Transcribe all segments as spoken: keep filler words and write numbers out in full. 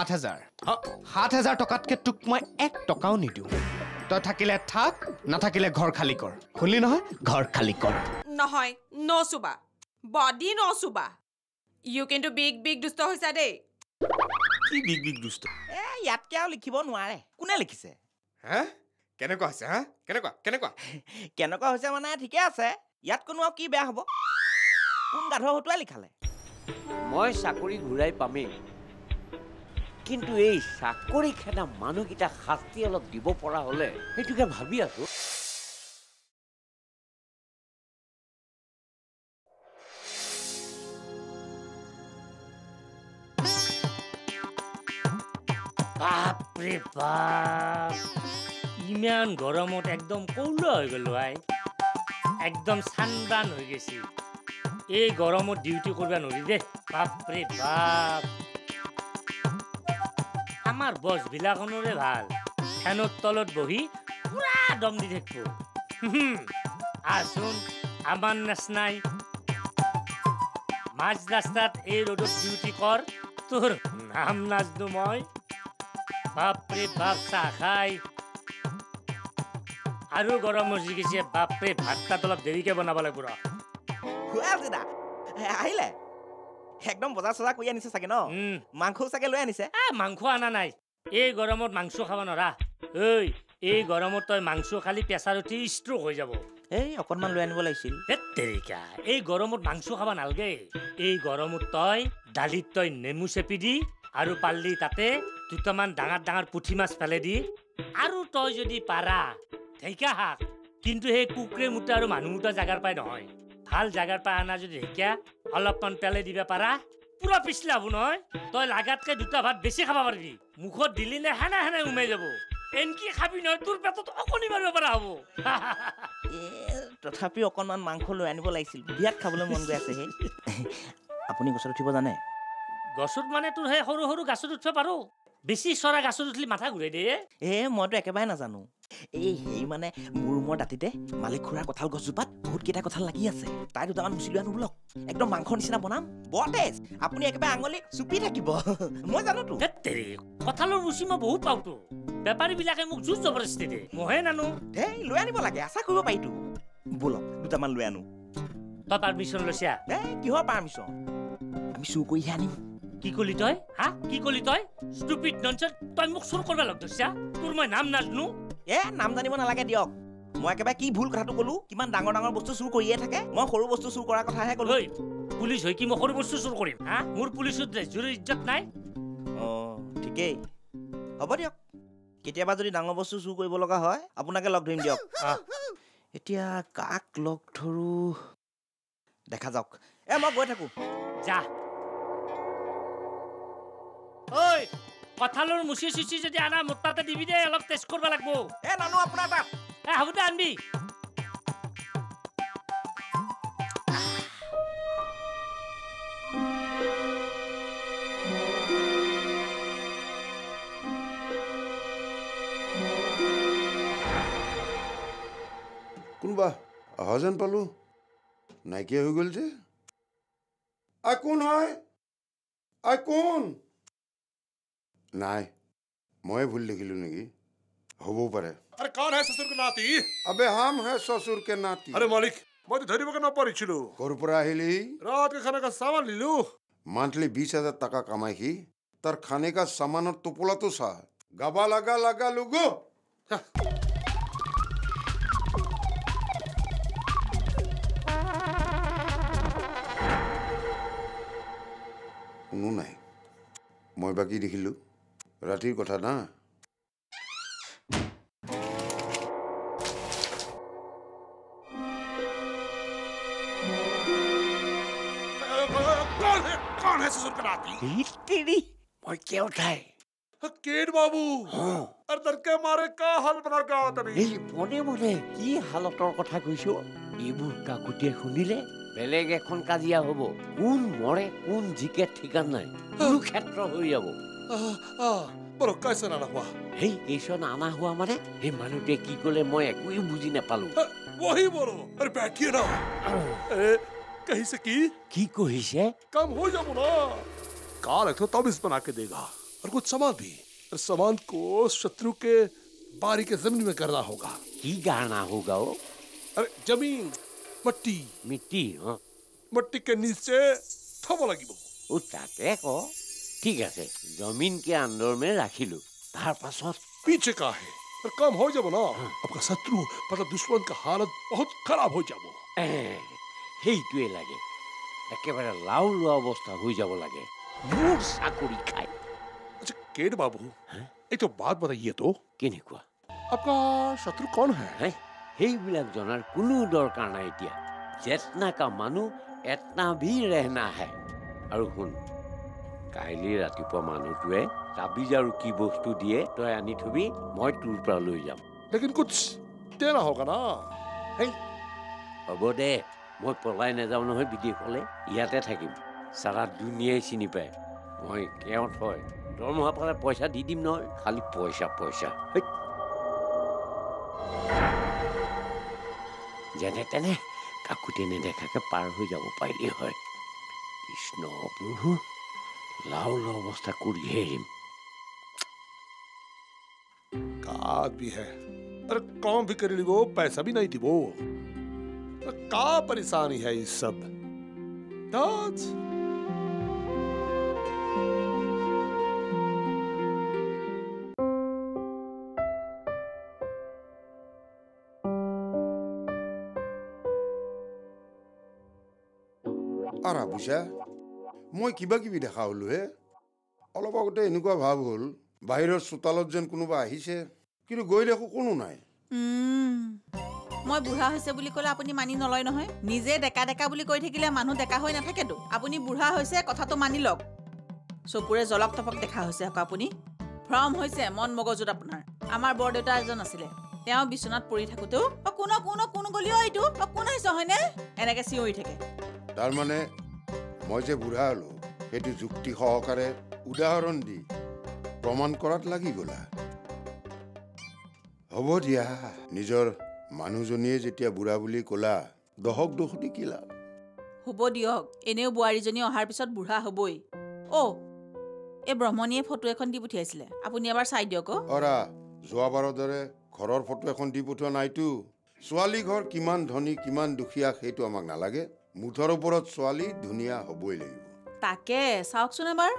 সাত হাজাৰ সাত হাজাৰ টকাতকে তোক মই এক টকাও নিদিওঁ তই থাকিলে থাক নাথাকিলে ঘৰ খালী কৰ শুনলি নহয় ঘৰ খালী কৰ নহয় নচুবা বডি নচুবা ইউ কিন্তু বিগ বিগ দুষ্ট হৈছা দেই কি বিগ বিগ দুষ্ট এ ইয়াতকে আৰু লিখিব নোৱাৰে কোনে লিখিছে হা কেনেকুৱা হৈছে হা কেনেকুৱা কেনেকুৱা কেনেকুৱা হৈছে মানে ঠিকে আছে ইয়াত কোনো আৰু কি বেয়া হ'ব কোন গাধ হতুৱাই লিখালে মই চাকৰি ঘূৰাই পামেই কিন্তু এই চাকৰি খেদা মানুহকেইটা শাস্তি অলপ দিব পৰা হ'লে সেইটোকে ভাবি আছো বাপৰে বাপ ইমান গৰমত একদম কৌলা হৈ গ'লো আই একদম চানবান হৈ গৈছে এই গৰমত ডিউটি কৰিব নোৱাৰি দে বাপৰে বাপ আমাৰ বছ বিলাকনৰে ভাল ফেনৰ তলত বহি পুৰা দম দি থাকিব আচোন আমাৰ নেচনাই মাজ ৰাস্তাত এই ৰ'দত ডিউটি কৰ তোৰ নাম নাজনো মই বাপৰে বাপ চাহ খাই আৰু গৰম মজি গৈছে বাপৰে ভাত তাত অলপ দেৰিকে বনাব লাগিব ৰ আহিলে একদম বজাৰ চজাৰ কৰি আনিছে চাগে ন মাংস চাগে লৈ আনিছে মাংস অনা নাই এই গৰমত মাংস খাব নোৱাৰা ঐ এই গৰমত তই মাংস খালি প্ৰেছাৰ উঠি ষ্ট্ৰোক হৈ যাব এই অকণমান লৈ আনিব লাগিছিল তেৰিকা এই গৰমত মাংস খাব নালাগে এই গৰমত তই দালিত তই নেমু চেপি দি আৰু পাল্লি তাতে দুটামান ডাঙৰ ডাঙৰ পুঠি মাছ পেলাই দি আৰু তই যদি পাৰা ঢেকীয়া শাক কিন্তু সেই কুকুৰে মুটা আৰু মানুহ মুটা জাগাৰ পাই নহয় ভাল জাগাৰ পাই আনা যদি ঢেকীয়া অলপমান পেলাই দিব পাৰা পুৰা পিছলা হব নহয় তই লাগাতকে দুটা ভাত বেছি খাব পাৰিবি মুখত দিলি নে হেনে হেনে উমাই যাব এনকি খাবি নহয় তোৰ পেটত অকণি মাৰিব পৰা হ'ব তথাপি অকণমান মাংস লৈ আনিব লাগিছিল বিয়াত খাবলৈ মন গৈ আছে আপুনি গছত উঠিব জানে গছত মানে তোৰ সেই সৰু সৰু গাছত উঠিব পাৰো বেছি চৰা গাছত উঠলি মাথা ঘূৰাই দিয়ে এ মইতো একেবাৰে নাজানো এই হেৰি মানে মোৰ ৰুমৰ দাঁতিতে মালিক খুৰাৰ কঁঠাল গছজোপাত বহুত কেইটা কঁঠাল লাগি আছে তাই দুটামান মুচি লৈ আনো বোলক একদম মাংসৰ নিচিনা বনাম বৰ তেজ আপুনি একেবাৰে আঙুলি চুপি থাকিব মই জানোতো তেৰি কঁঠালৰ মুচি মই বহুত পাওঁতো বেপাৰী বিলাকে মোক জোৰ জবৰদস্তি দিয়ে মহে নানো এই লৈ আনিব লাগে আশা কৰিব পাৰিতো বোলক দুটামান লৈ আনো তই পাৰ্মিশ্যন লৈছা এই কিহৰ পাৰ্মিশ্যন আমি চুৰ কৰিহে আনিম কি কলি তই হা কি কলি তই ষ্টুপিড ননচেন্স তই মোক চুৰ কৰিব লগ ধৰিছা তোৰ মই নাম নাজানো এ নাম জানিব নালাগে দিয়ক মই একেবাৰে কি ভুল কথাটো ক'লো কিমান ডাঙৰ ডাঙৰ বস্তু চুৰ কৰিয়ে থাকে মই সৰু বস্তু চুৰ কৰাৰ কথাহে ক'লো পুলিচ হৈ কি মই সৰু বস্তু চুৰ কৰিম হা মোৰ পুলিচত জোৰ ইজ্জত নাই অ ঠিকেই হ'ব দিয়ক কেতিয়াবা যদি ডাঙৰ বস্তু চুৰ কৰিব লগা হয় আপোনাকে লগ ধৰিম দিয়ক এতিয়া কাক লগ ধৰো দেখা যাওক এ মই গৈ থাকো যা ঐ কঁঠালৰ মুচি চুচি যদি আনা মোৰ তাতে দিবি দে অলপ টেষ্ট কৰিব লাগিব এ নানো আপোনাৰ তাত এ হ'ব দে আনবি কোনোবা অহা যেন পালো নাইকিয়া হৈ গ'ল যে আই কোন হয় আই কোন নাই মই ভুল দেখিলো নেকি হ'বও পাৰে अरे कौन है ससुर के नाती अबे हम है ससुर के नाती अरे मालिक मैं तो धरी बगन परिचिलु घर पर आहिली रात के खाने का सामान लिलु मंथली बीस हजार टका कमाई की तर खाने का सामान और टोपोला तो सा गबा लगा लगा लुगो কোনো নাই মই বাকি দেখিলো ৰাতিৰ কথা না कौन है ससुर का नाती तेरी मैं क्या उठाए केट बाबू अरे दरके मारे का हाल बना का तनी এই মনে মনে কি হালতৰ কথা কৈছো এইবোৰ কাকুটিয়ে শুনিলে বেলেগ এখন কাজিয়া হ'ব কোন মৰে কোন জিকে ঠিকান নাই কুৰুক্ষেত্ৰ হৈ যাব বড় कैसे ना हुआ এই কেছন আনা হোৱা মানে এই মানুহটোৱে কি ক'লে মই একোই বুজি নাপালো वही बोलो अरे बैठिए ना अरे कहीं से की কি কহিছে कम हो जाओ ना काल एक तो तबिस बना के देगा और कुछ सामान भी। और सामान को शत्रु के बारी के जमीन में करना होगा। কি গানা হোগা ও अरे जमीन मट्टी মিটি হ मट्टी के नीचे थब লাগিব। ও তাকে ক ঠিক আছে জমিন কে আন্দর মে রাখিলো তার পাছত पीछे का है और काम हो जाबो ना। आपका शत्रु मतलब दुश्मन का हालत बहुत खराब हो जाबो। সেইটোৱে লাগে একেবাৰে লাউ লোৱা অৱস্থা হৈ যাব লাগে মোৰ চাকৰি খাই अच्छा केड बाबू, एक तो बात बताइए तो, কেনেকুৱা आपका शत्रु कौन है? হে সেইবিলাক জনাৰ কোনো দৰকাৰ নাই এতিয়া যেতনা কা মানুহ এতনা ভি ৰেহনা হে আৰু শুন কাইলৈ ৰাতিপুৱা মানুহটোৱে তাবিজ আৰু কি বস্তু দিয়ে তই আনি থবি মই তোৰ পৰা লৈ যাম लेकिन कुछ देना होगा ना। হ'ব দে মই পলাই নাযাওঁ নহয় বিদেশলৈ ইয়াতে থাকিম সারা দুনিয়াই চিনি পায় মই কেওঁত হয় দৰমহা পালে পইচা দি দিম নহয় খালি পইচা পইচা যেনে তেনে কাকুতি নেদেখাকে পাৰ হৈ যাব পাৰিলে হয় কৃষ্ণ প্ৰভু লাও লাও অৱস্থা কৰিহে এৰিম का भी है अरे काम भी कर ली वो पैसा भी नहीं दी वो का परेशानी है इस सब दाज আৰা বুজা মই কিবা কিবি দেখা হলো হে অলপ আগতে এনেকুৱা ভাব হ'ল বাহিৰৰ চোতালত যেন কোনোবা আহিছে কিন্তু গৈ দেখো কোনো নাই মই বুঢ়া হৈছে বুলি ক'লে আপুনি মানি নলয় নহয় নিজে ডেকা ডেকা বুলি কৈ থাকিলে মানুহ ডেকা হৈ নাথাকেতো আপুনি বুঢ়া হৈছে কথাটো মানি লওক চকুৰে জলক তপক দেখা হৈছে আকৌ আপুনি ভ্ৰম হৈছে মন মগজুত আপোনাৰ আমাৰ বৰদেউতা এজন আছিলে তেওঁ বিছনাত পৰি থাকোতেও কোন কোন কোন গলিও এইটো কোন হৈছে হয়নে এনেকে চিঞৰি থাকে তাৰ মানে মই যে বুঢ়া হলো সেইটো যুক্তি সহকাৰে উদাহৰণ দি প্ৰমাণ কৰাত লাগি গলা হ'ব দিয়া নিজৰ মানুহজনীয়ে যেতিয়া বুঢ়া বুলি ক'লা দহক দহটি কিলা হ'ব দিয়ক এনেও বোৱাৰীজনী অহাৰ পিছত বুঢ়া হ'বই অ এই ব্ৰহ্মণীয়ে ফটো এখন দি পঠিয়াইছিলে আপুনি এবাৰ চাই দিয়ক অৰা যোৱাবাৰৰ দৰে ঘৰৰ ফটো এখন দি পঠোৱা নাইতো ছোৱালী ঘৰ কিমান ধনী কিমান দুখীয়া সেইটো আমাক নালাগে মুঠৰ ওপৰত ছোৱালী ধুনীয়া হ'বই লাগিব তাকে চাওকচোন এবাৰ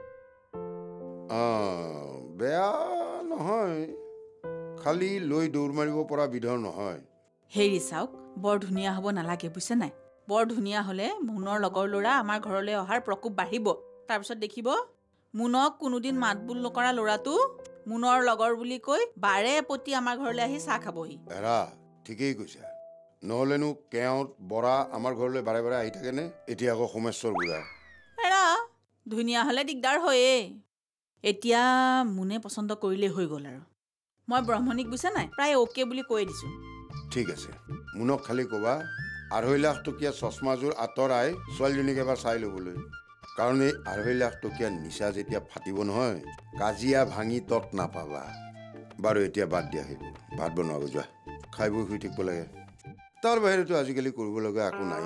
বেয়া নহয় খালি লৈ দৌৰ মাৰিব পৰা বিধৰ নহয় হেৰি চাওক বৰ ধুনীয়া হ'ব নালাগে বুজিছে নাই বৰ ধুনীয়া হ'লে মুনৰ লগৰ ল'ৰা আমাৰ ঘৰলৈ অহাৰ প্ৰকোপ বাঢ়িব তাৰপিছত দেখিব মুনক কোনোদিন মাত বোল নকৰা ল'ৰাটো মুনৰ লগৰ বুলি কৈ বাৰে প্ৰতি আমাৰ ঘৰলৈ আহি চাহ খাবহি এৰা ঠিকেই কৈছা নহ'লেনো কেওঁত বৰা আমাৰ ঘৰলৈ বাৰে বাৰে আহি থাকেনে এতিয়া আকৌ সোমেশ্বৰ বুঢ়া এৰা ধুনীয়া হ'লে দিগদাৰ হয়ে এতিয়া মুনে পচন্দ কৰিলেই হৈ গ'ল আৰু মই ব্ৰহ্মণীক বুজিছে নাই প্ৰায় অ'কে বুলি কৈ দিছোঁ ঠিক আছে মুনক খালি ক'বা আঢ়ৈ লাখ টকীয়া চশমাযোৰ আঁতৰাই ছোৱালীজনীক এবাৰ চাই ল'বলৈ কাৰণ এই আঢ়ৈ লাখ টকীয়া নিচা যেতিয়া ফাটিব নহয় কাজিয়া ভাঙি তত নাপাবা বাৰু এতিয়া বাদ দিয়া সেইবোৰ ভাত বনোৱা যোৱা খাই বৈ শুই থাকিব লাগে তাৰ বাহিৰেতো আজিকালি কৰিব লগা একো নাই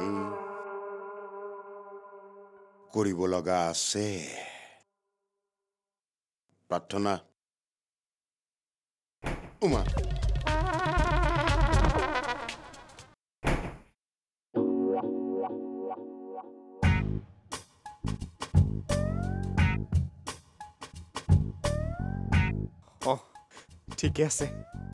কৰিব লগা আছে প্ৰাৰ্থনা উমা অ ঠিকে আছে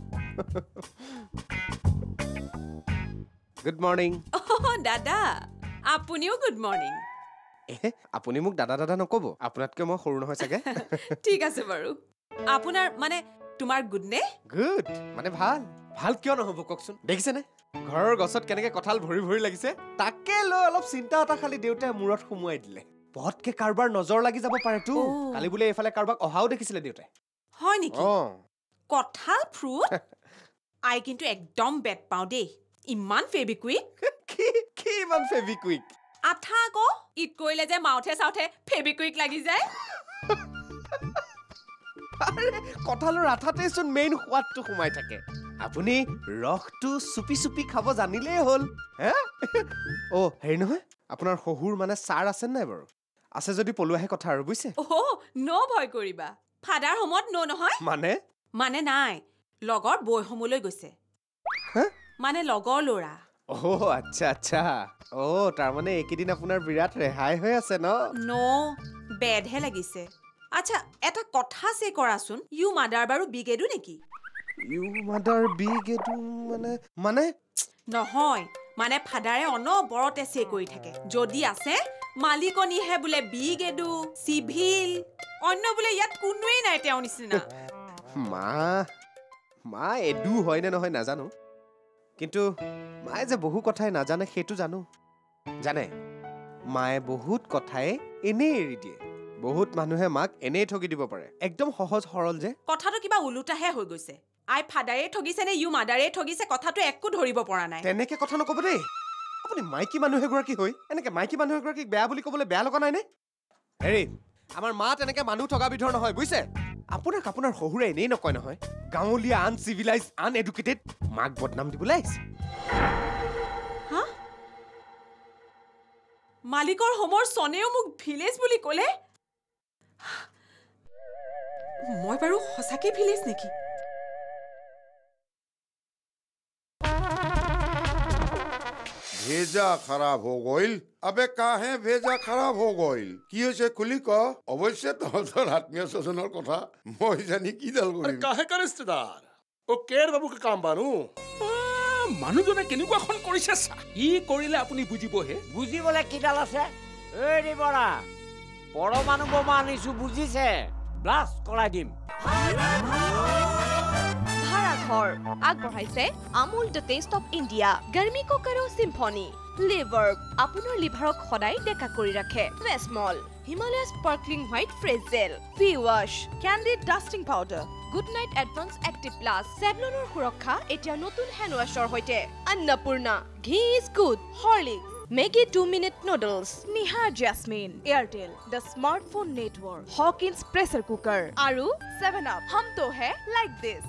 গুড মৰ্ণিং দাদা আপুনিও গুড মৰ্ণিং আপুনি মোক দাদা দাদা নক'ব আপোনাতকৈ মই সৰু নহয় চাগে ঠিক আছে বাৰু আপোনাৰ মানে তোমাৰ গুড নে গুড মানে ভাল ভাল কিয় নহ'ব কওকচোন দেখিছেনে ঘৰৰ গছত কেনেকে কঁঠাল ভৰি ভৰি লাগিছে তাকে লৈ অলপ চিন্তা এটা খালি দেউতাই মূৰত সুমুৱাই দিলে পটকে কাৰোবাৰ নজৰ লাগি যাব পাৰেতো কালি বোলে এইফালে কাৰোবাক অহাও দেখিছিলে দেউতাই হয় নেকি কঁঠাল ফ্ৰুট আই কিন্তু একদম বেট পাওঁ দেই ইমান ফেবিকুইক কি কি ইমান ফেবিকুইক আঠা আকৌ ইট কৰিলে যে মাউথে চাউথে ফেবিকুইক লাগি যায় কঁঠালৰ আঠাতেইচোন মেইন সোৱাদটো সোমাই থাকে আপুনি ৰসটো চুপি চুপি খাব জানিলেই হ'ল হে অ' হেৰি নহয় আপোনাৰ শহুৰ মানে ছাৰ আছে নাই বাৰু আছে যদি পলুৱাহে কথা আৰু বুজিছে অ' ন' ভয় কৰিবা ফাদাৰ হোমত ন' নহয় মানে মানে নাই লগৰ বৈ হোমলৈ গৈছে মানে লগৰ ল'ৰা অ' আচ্ছা আচ্ছা অ' তাৰমানে এইকেইদিন আপোনাৰ বিৰাট ৰেহাই হৈ আছে ন ন' বেডহে লাগিছে আচ্ছা এটা কথা চে কৰাচোন ইউ মাদাৰ বাৰু বিগ এডু নেকি ইউ মাদাৰ বিগ এডু মানে মানে নহয় মানে ফাদাৰে অনবৰতে চে কৰি থাকে যদি আছে মালিকনীহে বোলে বিগ এডু চিভিল অন্য বোলে ইয়াত কোনোৱেই নাই তেওঁৰ নিচিনা মা মা এডু হয় নে নহয় নাজানো কিন্তু মায়ে যে বহু কথাই নাজানে সেইটো জানো জানে মায়ে বহুত কথাই এনেই এৰি দিয়ে বহুত মানুহে মাক এনেই ঠগি দিব পাৰে একদম সহজ সৰল যে কথাটো কিবা উলুটাহে হৈ গৈছে আই ফাদাৰে ঠগিছে নে ইউ মাদাৰে ঠগিছে কথাটো একো ধৰিব পৰা নাই তেনেকে কথা নকব দেই আপুনি মাইকী মানুহ এগৰাকী হৈ এনেকে মাইকী মানুহ এগৰাকীক বেয়া বুলি ক'বলৈ বেয়া লগা নাই নে হেৰি আমাৰ মা তেনেকে মানুহ ঠগা বিধৰ নহয় বুজিছে আপোনাক আপোনাৰ শহুৰে এনেই নকয় নহয় গাঁৱলীয়া আনচিভিলাইজ আনএডুকেটেড মাক বদনাম দিবলৈ আহিছে হা মালিকৰ হোমৰ চনেও মোক ভিলেজ বুলি ক'লে মই বাৰু সঁচাকে ভিলেজ নেকি भेजा खराब हो गइल अबे काहे भेजा खराब हो गइल কি হৈছে খুলি ক অৱশ্যে তহঁতৰ আত্মীয় স্বজনৰ কথা মই জানি কি দাল কৰিম কাহে কা रिश्तेदार ও কেৰ বাবুকে কাম বানু মানুহজনে কেনেকুৱাখন কৰিছে ই কৰিলে আপুনি বুজিবহে বুজিবলে কিডাল আছে এই দিবৰা পৰমাণু বোমা আনিছো বুজিছে ব্লাষ্ট কৰাই দিম ভাড়াঘৰ আগবঢ়াইছে Amul the taste of India গৰমি কুকাৰো চিম্ফনি লিভাৰ আপোনাৰ লিভাৰক সদায় ডেকা কৰি ৰাখে Vasmol Himalaya sparkling white fresh gel V wash Candid dusting powder good night advance active plus চেভলনৰ সুৰক্ষা এতিয়া নতুন হেণ্ড ৱাছৰ সৈতে অন্নপূৰ্ণা ঘি is good Horlicks Maggi two minute noodles Nihar Jasmine Airtel the smartphone network Hawkins pressure cooker Aru seven up hum to hai like this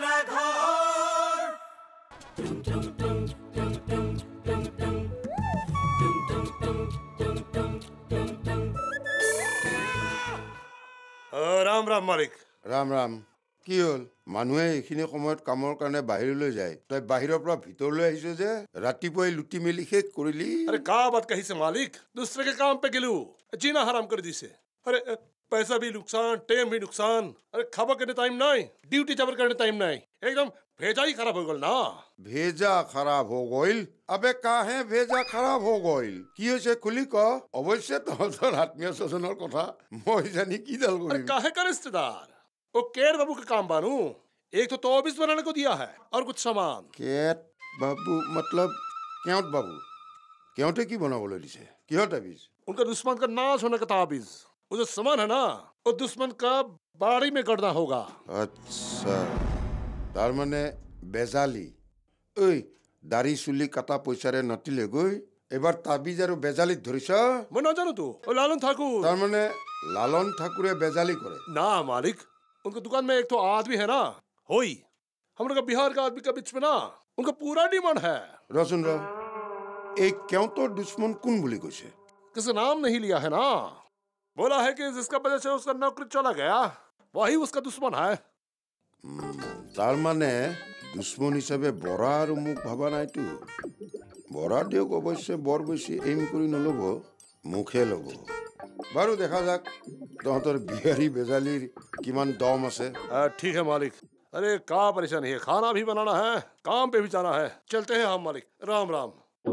Ram Ram मालिक राम राम কি হল মানুহে এইখিনি সময়ত কামৰ কাৰণে বাহিৰলৈ যায় তই বাহিৰৰ পৰা ভিতৰলৈ আহিছ যে ৰাতিপুৱাই লুটি মেলি শেষ কৰিলি अरे का बात कही से मालिक दूसरे के काम पे गेलू जीना हराम कर दी से अरे पैसा भी नुकसान टाइम भी नुकसान अरे खाबा करने टाइम नहीं ड्यूटी जबर करने टाइम नहीं एकदम भेजा ही खराब हो गल ना भेजा खराब हो गइल अबे काहे भेजा खराब हो गइल কি হৈছে খুলি ক অৱশ্যে তহঁতৰ আত্মীয় স্বজনৰ কথা মই জানি কি দাল अरे কৰিম काहे का रिश्तेदार वो केर बाबू का काम बानू एक तो तौबीस बनाने को दिया है और कुछ सामान কেত বাবু मतलब কেওট বাবু কেওটে কি বনাবলৈ দিছে কিহৰ তাবিজ उनका दुश्मन का नाश होने का ताबीज वो जो सामान है ना वो दुश्मन का बाड़ी में करना होगा আচ্ছা তাৰ মানে বেজালি ঐ দাড়ি চুলি কাটা পইচাৰে নটিলে গৈ এবাৰ তাবিজ আৰু বেজালিত ধৰিছ मैं ना जानू तू वो लालन ठाकुर তাৰ মানে লালন ঠাকুৰে বেজালি কৰে ना मालिक उनका दुकान में एक तो आदमी है ना होई हम लोग का बिहार का आदमी का बीच में ना उनका पूरा डिमांड है ৰচোন ৰ এই কেওটৰ দুশ্মন কোন বুলি কৈছে किसी नाम नहीं लिया है ना बोला है कि जिसका वजह से उसका नौकरी चला गया वही उसका दुश्मन है তাৰ মানে দুশ্মন হিচাপে বৰা আৰু মোক ভাবা নাইতো বৰা দিয়ক অৱশ্যে বৰ বেছি এইম কৰি নল'ব মুখে ল'ব বাৰু দেখা যাক তহঁতৰ বিহাৰী বেজালিৰ কিমান দম আছে ठीक है मालिक अरे का परेशानी है खाना भी बनाना है काम पे भी जाना है चलते हैं हम मालिक राम राम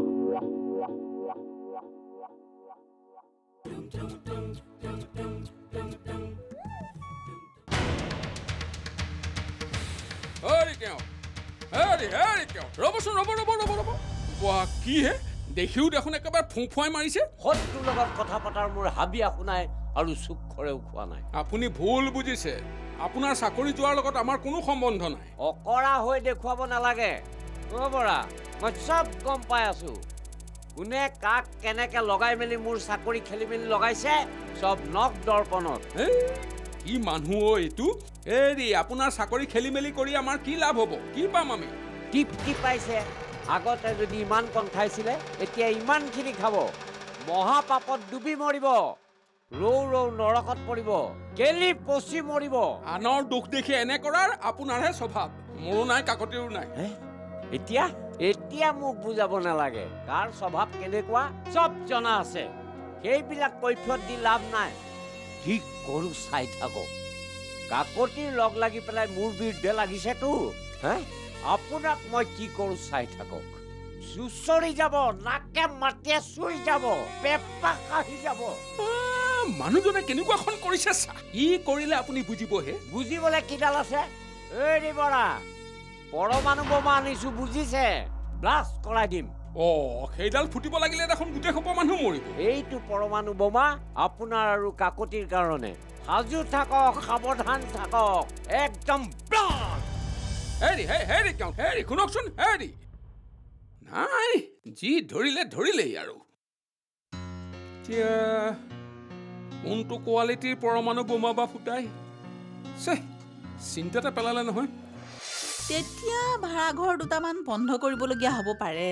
হেৰি কেও হেৰি হেৰি কেও ৰ'বচোন ৰ'ব ৰ'ব ৰ'ব ৰ'ব বাহ কি হে দেখিও দেখোন একেবাৰে ফুঁফুৱাই মাৰিছে শত্ৰুৰ লগত কথা পতাৰ মোৰ হাবিয়া শুনাই আৰু চুখৰেও খোৱা নাই আপুনি ভুল বুজিছে আপোনাৰ চাকৰি যোৱাৰ লগত আমাৰ কোনো সম্বন্ধ নাই অকৰা হৈ দেখুৱাব নালাগে অ বৰা মই চব গম পাই আছো কোনে কাক কেনেকে লগাই মেলি মোৰ চাকৰি খেলি মেলি লগাইছে চব নখ দৰ্পণত কি মানুহ অ এইটো এৰি আপোনাৰ চাকৰি খেলি মেলি কৰি আমাৰ কি লাভ হ'ব কি পাম আমি টিপ টিপ পাইছে আগতে যদি ইমান কণ খাইছিলে এতিয়া ইমানখিনি খাব মহাপাপত ডুবি মৰিব ৰৌ ৰৌ নৰকত পৰিব কেলি পচি মৰিব আনৰ দুখ দেখি এনে কৰাৰ আপোনাৰহে স্বভাৱ মোৰো নাই কাকতিৰো নাই এতিয়া এতিয়া মোক বুজাব নালাগে কাৰ স্বভাৱ কেনেকুৱা চব জনা আছে সেইবিলাক কৈফিয়ত দি লাভ নাই ঠিক কৰো চাই থাকক কাকতিৰ লগ লাগি পেলাই মোৰ বিৰুদ্ধে লাগিছেতো হে আপোনাক মই কি কৰো চাই থাকক চুচৰি যাব নাকে মাটিয়ে চুই যাব পেপা কাঢ়ি যাব মানুহজনে কেনেকুৱাখন কৰিছে চা ই কৰিলে আপুনি বুজিবহে বুজিবলে কিডাল আছে এই বৰা পৰমাণু বোমা আনিছো বুজিছে ব্লাষ্ট কৰাই দিম অ সেইডাল ফুটিব লাগিলে দেখোন গোটেই সোপা মানুহ মৰিব এইটো পৰমাণু বোমা আপোনাৰ আৰু কাকতিৰ কাৰণে সাজু থাকক সাৱধান থাকক একদম হেৰি হে হেৰি কিয় হেৰি শুনকচোন হেৰি নাই যি ধৰিলে ধৰিলেই আৰু এতিয়া কোনটো কোৱালিটিৰ পৰমাণু বোমা বা ফুটাই চে চিন্তাতে পেলালে নহয় তেতিয়া ভাড়াঘৰ দুটামান বন্ধ কৰিবলগীয়া হ'ব পাৰে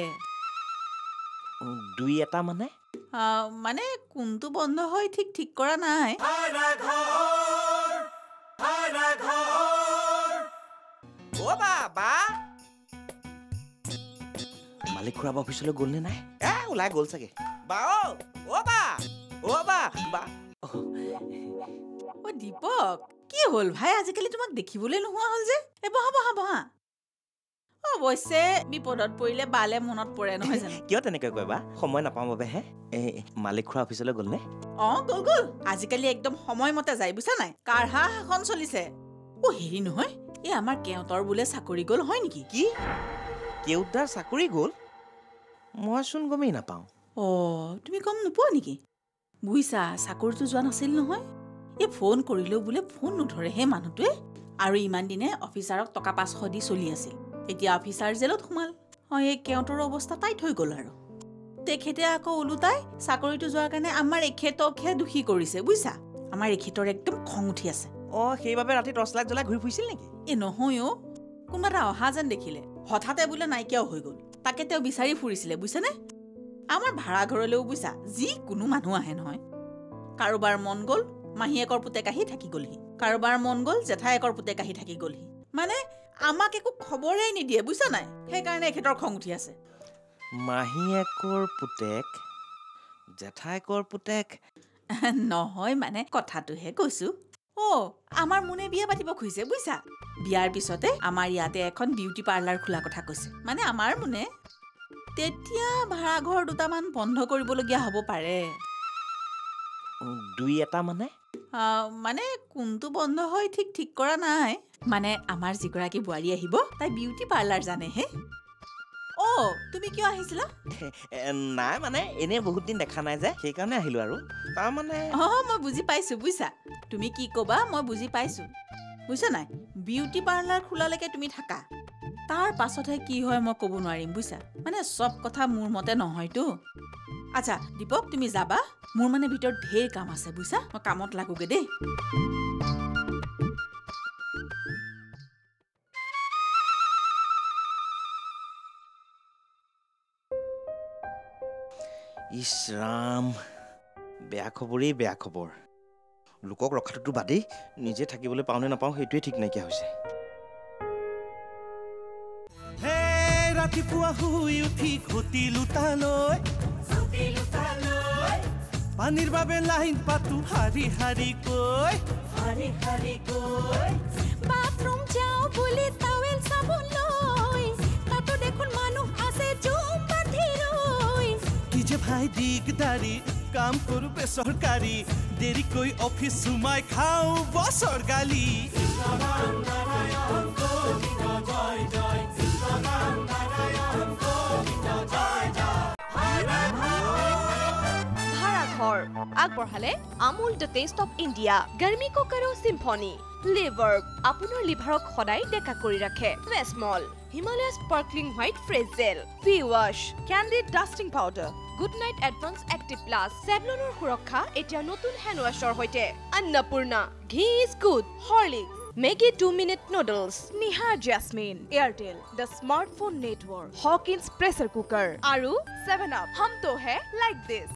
দুই এটা মানে মানে কোনটো বন্ধ হয় ঠিক ঠিক কৰা নাই মালিক খুৰাব অফিচলৈ গ'ল নে নাই এ ওলাই গ'ল চাগে বা অ বা অ বা বা অ দীপক কি হ'ল ভাই আজিকালি তোমাক দেখিবলৈ নোহোৱা হ'ল যে এ বহা বহা বহা অৱশ্যে বিপদত পৰিলে বালে মনত পৰে নহয় জানো কিয় তেনেকৈ কয় বা সময় নাপাওঁ বাবে হে এই মালিক খুৰা অফিচলৈ গ'ল নে অ গ'ল গ'ল আজিকালি একদম সময়মতে যায় বুজা নাই কাঢ়া শাসন চলিছে অ হেৰি নহয় এই আমাৰ কেওঁতৰ বোলে চাকৰি গ'ল হয় নেকি কি কেওঁতাৰ চাকৰি গ'ল মইচোন গমেই নাপাওঁ অ তুমি গম নোপোৱা নেকি বুজিছা চাকৰিটো যোৱা নাছিল নহয় এই ফোন কৰিলেও বোলে ফোন নধৰে হে মানুহটোৱে আৰু ইমান দিনে অফিচাৰক টকা পাঁচশ দি চলি আছিল এতিয়া অফিচাৰ জেলত সোমাল অ এই কেওঁতৰ অৱস্থা টাইট হৈ গ'ল আৰু তেখেতে আকৌ ওলোটাই চাকৰিটো যোৱাৰ কাৰণে আমাৰ এখেতকহে দোষী কৰিছে বুজিছা আমাৰ এখেতৰ একদম খং উঠি আছে অ সেইবাবে ৰাতি টৰ্চ লাইট জ্বলাই ঘূৰি ফুৰিছিল নেকি এ নহয় অ কোনোবা এটা অহা যেন দেখিলে হঠাতে বোলে নাইকিয়াও হৈ গ'ল তাকে তেওঁ বিচাৰি ফুৰিছিলে বুজিছেনে আমাৰ ভাড়া ঘৰলৈও বুজিছা যি কোনো মানুহ আহে নহয় কাৰোবাৰ মন গ'ল মাহীয়েকৰ পুতেক আহি থাকি গ'লহি কাৰোবাৰ মন গ'ল জেঠায়েকৰ পুতেক আহি থাকি গ'লহি মানে আমাক একো খবৰেই নিদিয়ে বুজিছা নাই সেইকাৰণে এখেতৰ খং উঠি আছে মাহীয়েকৰ পুতেক জেঠায়েকৰ পুতেক নহয় মানে কথাটোহে কৈছো অ আমাৰ মুনে বিয়া পাতিব খুজিছে বুজিছা বিয়াৰ পিছতে আমাৰ ইয়াতে এখন বিউটি পাৰ্লাৰ খোলা কথা কৈছে মানে আমাৰ মুনে তেতিয়া ভাড়াঘৰ দুটামান বন্ধ কৰিবলগীয়া হ'ব পাৰে দুই এটা মানে মানে কোনটো বন্ধ হয় ঠিক ঠিক কৰা নাই মানে আমাৰ যিগৰাকী বোৱাৰী আহিব তাই বিউটি পাৰ্লাৰ জানে হে অ তুমি কিয় আহিছিলা নাই মানে এনে বহুত দিন দেখা নাই যে সেইকাৰণে আহিলো আৰু তাৰ মানে অ মই বুজি পাইছো বুজিছা তুমি কি ক'বা মই বুজি পাইছো বুজিছা নাই বিউটি পাৰ্লাৰ খোলালৈকে তুমি থাকা তাৰ পাছতহে কি হয় মই ক'ব নোৱাৰিম বুজিছা মানে চব কথা মোৰ মতে নহয়তো আচ্ছা দীপক তুমি যাবা মোৰ মানে ভিতৰত ঢেৰ কাম আছে বুজিছা মই কামত লাগোগে দেই ইছ ৰাম বেয়া খবৰেই বেয়া খবৰ লোকক ৰখাটোতো বাদেই নিজে থাকিবলৈ পাওঁ নে নাপাওঁ সেইটোৱে ঠিক নাইকিয়া হৈছে ৰাতিপুৱা শুই উঠি ঘটি লুটালৈ পানীৰ বাবে লাইন পাতো হাৰি হাৰি কৈ হাৰি হাৰি কৈ বাথৰুম যাওঁ বুলি টাৱেল চাবোন লৈ তাতো দেখোন মানুহ আছে জুম বান্ধি ৰৈ কি যে ভাই দিগদাৰি কাম কৰো বেচৰকাৰী দেৰিকৈ অফিচ সোমাই খাওঁ বছৰ গালি আগবঢ়ালে Amul the taste of India গাৰ্মি কোকাৰো চিম্ফনি লিভাৰ আপোনাৰ লিভাৰক সদায় ডেকা কৰি ৰাখে Vasmol Himalaya sparkling white fresh gel V wash Candid dusting powder good night advance active plus চেভলনৰ সুৰক্ষা এতিয়া নতুন হেণ্ড ৱাছৰ সৈতে অন্নপূৰ্ণা ঘি is good Horlicks Maggi two minute noodles Nihar jasmine Airtel the smartphone network Hawkins pressure cooker আৰু ছেভেন আপ হাম তো হে লাইক দিছ